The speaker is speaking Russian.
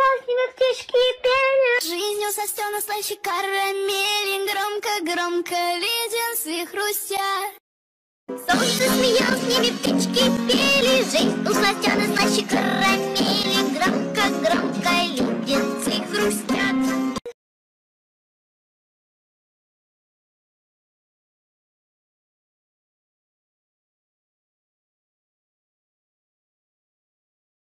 смеялась, и птички пели. Жизнь у Состена слаще карамели, громко-громко леденцы хрустят. Солнце смеялось, с ними птички пели. Жизнь у Сластены слаще карамели, громко-громко